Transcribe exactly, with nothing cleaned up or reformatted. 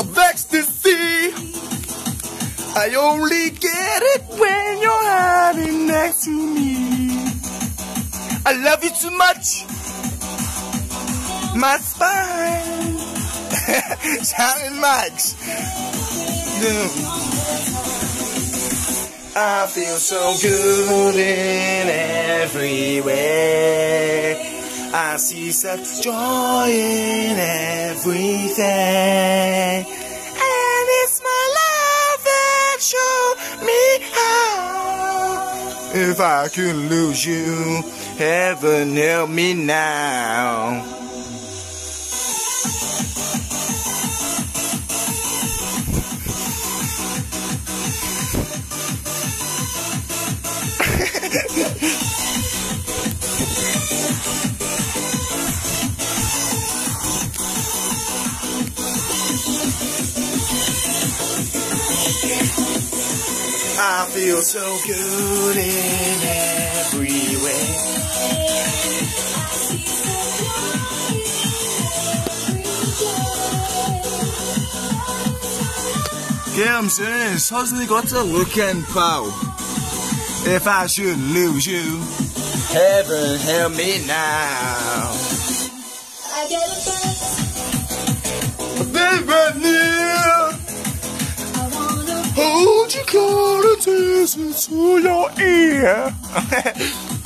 of ecstasy. I only get it when you're hiding next to me. I love you too much. My spine. Sounding mics. I feel so good in every way. I see such joy in everything. And it's my love that show me how. If I could lose you, heaven help me now. I feel so good in every way. Yeah, I'm serious. Hasn't he got a looking pal? If I should lose you, heaven help me now. I get a baby near. Hold you close and listen to your ear.